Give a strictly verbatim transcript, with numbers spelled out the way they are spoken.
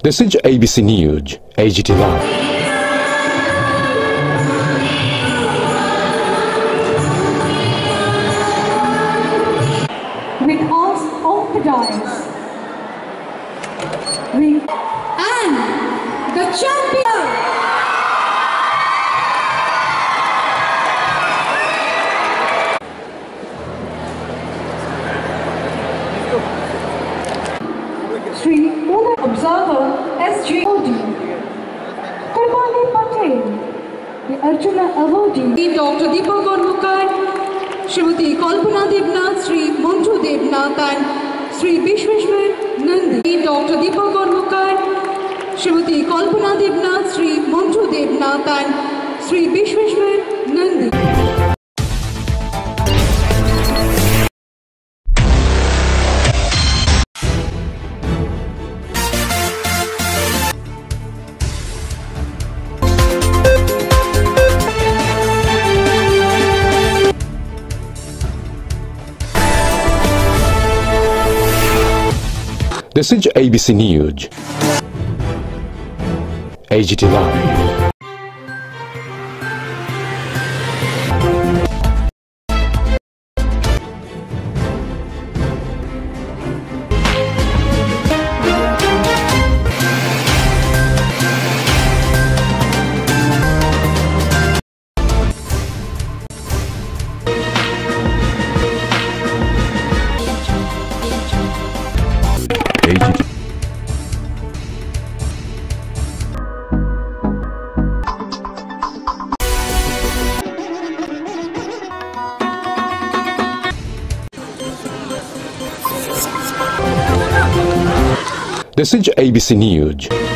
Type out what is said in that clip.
This is A B C News, A G T Live. With us on the dais, we and the champion, Sri Mona Observer S J Awardee, Kurbani Patel, the Arjuna Awardee, Doctor Deepak Gormukar, Srimati Kalpana Devnath, Sri Manju Devnath and Sri Vishweshwar Nandi. Doctor Deepak Gormukar, Srimati Kalpana Devnath, Sri Manju Devnath and Sri Vishweshwar Nandi. This is A B C News, A G T Live. A G T. This is A B C News.